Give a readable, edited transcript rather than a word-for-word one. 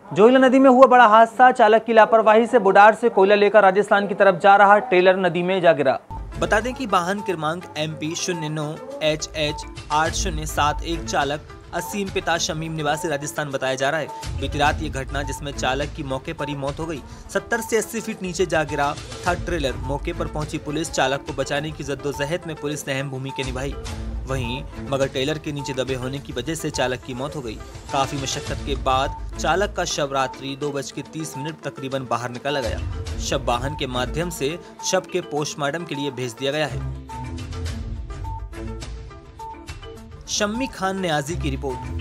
जोइला नदी में हुआ बड़ा हादसा। चालक की लापरवाही से बुडार से कोयला लेकर राजस्थान की तरफ जा रहा ट्रेलर नदी में जा गिरा। बता दें कि वाहन क्रमांक MP 09HH 8071 चालक असीम पिता शमीम निवासी राजस्थान बताया जा रहा है। बीती रात ये घटना जिसमें चालक की मौके पर ही मौत हो गई। 70 से 80 फीट नीचे जा गिरा था ट्रेलर। मौके पर पहुंची पुलिस चालक को बचाने की जद्दोजहद में पुलिस ने अहम भूमिका निभाई। वहीं मगर ट्रेलर के नीचे दबे होने की वजह से चालक की मौत हो गई। काफी मशक्कत के बाद चालक का शव रात्रि 2:30 तकरीबन बाहर निकाला गया। शव वाहन के माध्यम से शव के पोस्टमार्टम के लिए भेज दिया गया है। शम्मी खान न्याजी की रिपोर्ट।